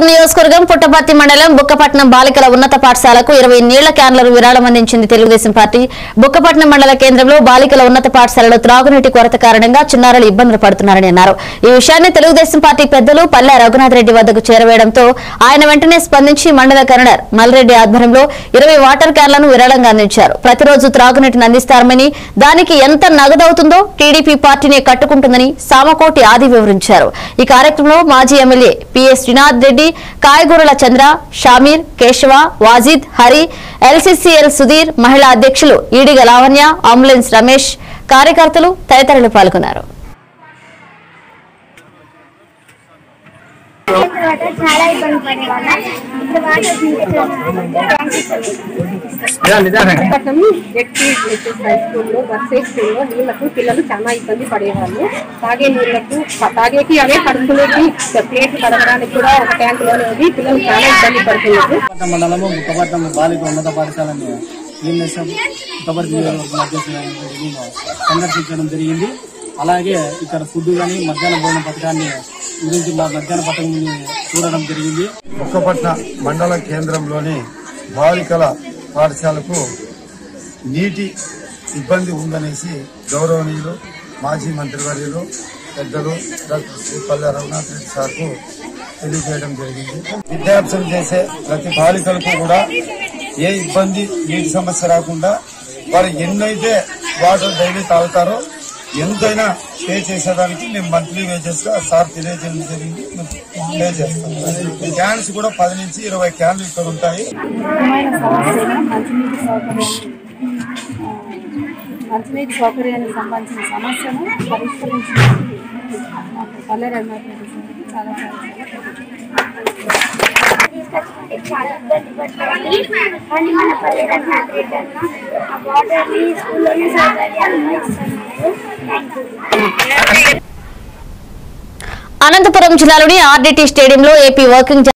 అనంతపురం నియోజకవర్గం పుట్టపర్తి మండలం బుక్కపట్నం బాలికల ఉన్నత పాఠశాలకు 20 నీళ్ల క్యాన్లను విరాళం అందించింది తెలుగుదేశం పార్టీ. బుక్కపట్నం మండల కేంద్రంలో బాలికల ఉన్నత పాఠశాలలో త్రాగునీటి కొరత కారణంగా చిన్నారులు ఇబ్బందులు పడుతున్నారని అన్నారు. ఈ విషయాన్ని తెలుగుదేశం పార్టీ పెద్దలు పల్లె రఘునాథ్ రెడ్డి వద్దకు చేరవేయడంతో ఆయన వెంటనే స్పందించి మండల కన్వీనర్ మల్రెడ్డి ఆధ్వర్యంలో 20 వాటర్ క్యాన్లను విరాళంగా అందించారు. ప్రతిరోజు త్రాగునీటిని అందిస్తారని, దానికి ఎంత నగదవుతుందో టీడీపీ పార్టీనే కట్టుకుంటుందని సామకోటి ఆది వివరించారు. ఈ కార్యక్రమంలో మాజీ ఎమ్మెల్యే పిఎస్ శ్రీనాథ్ రెడ్డి, కాయగూరల చంద్ర, షామీర్, కేశవ, వాజిద్, హరి, ఎల్సీసీఎల్ సుధీర్, మహిళా అధ్యక్షులు ఈడిగ లావణ్య, అంబులెన్స్ రమేష్, కార్యకర్తలు తదితరులు పాల్గొన్నారు. పిల్లలు చాలా ఇబ్బంది పడేవాళ్ళు. తాగే నీళ్లకు తాగేకి అవే పడుకునేకి ప్లేట్లు కడగడానికి కూడా ఒక ట్యాంక్ లోనే పిల్లలు చాలా ఇబ్బంది పడుతున్నారు. మండలము బుక్కపట్నం బాలిక ఉన్నత పాఠశాలను సందర్శించడం జరిగింది. అలాగే ఇక్కడ ఫుడ్ కానీ మధ్యాహ్న భోజన పథకాన్ని గురించి మధ్యాహ్న పథకం చూడడం జరిగింది. బుక్కపట్న మండల కేంద్రంలోని బాలికల పాఠశాలకు నీటి ఇబ్బంది ఉందనేసి గౌరవనీయులు మాజీ మంత్రివర్యులు పెద్దలు డాక్టర్ శ్రీ పల్లె రఘునాథ్ రెడ్డి సార్కు తెలియజేయడం జరిగింది. విద్యార్థులు చేసే ప్రతి బాలికలకు కూడా ఏ ఇబ్బంది నీటి సమస్య రాకుండా వారు ఎన్నైతే వాటర్ డైలీ తాగుతారో ఎంతైనా పే చేసేదానికి మేము మంత్లీ వేజెస్ గా సార్ తెలియజేయడం జరిగింది. పే చేస్తాం. క్యాన్స్ కూడా 10 నుంచి 20 క్యాన్లు ఇక్కడ ఉంటాయి. మంచినీటి సౌకర్యానికి సంబంధించిన సమస్యను పరిష్కరించడానికి పల్లె రఘునాథ్ రెడ్డి చాలా చాలా ఇబ్బంది పడుతుంది. కానీ మన పల్లె రఘునాథ్ రెడ్డి అన్న ఆ వాటర్ని స్కూల్లోనే సౌకర్యాలు ఇస్తున్నారు. అనంతపురం జిల్లాలోని ఆర్డీటీ స్టేడియంలో ఏపీ వర్కింగ్